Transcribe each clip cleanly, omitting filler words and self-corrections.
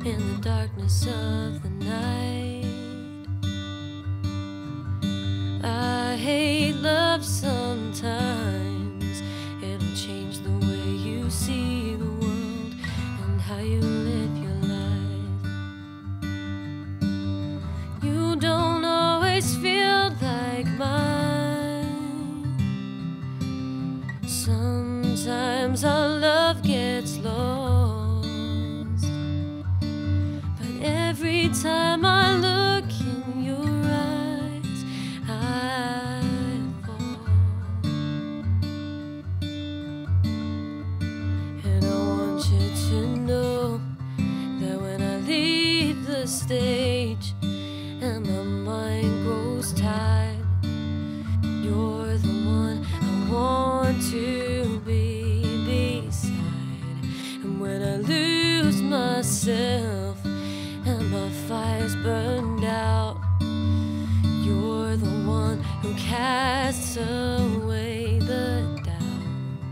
in the darkness of the night. I hate love sometimes. It'll change the way you see the world and how you live your life. You don't always feel like mine. Sometimes our love gets lost, but every time I look in your eyes, I fall. And I want you to know that when I leave the stage and my mind grows tired, you're the one I want to be beside. And when I lose myself and my fire's burned out, you're the one who casts away the doubt.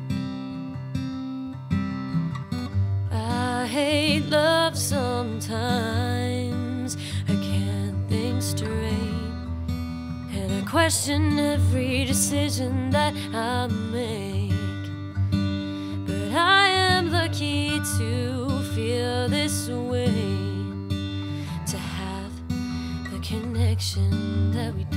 I hate love sometimes. I can't think straight, and I question every decision that I make. But I am lucky to feel this way, to have the connection that we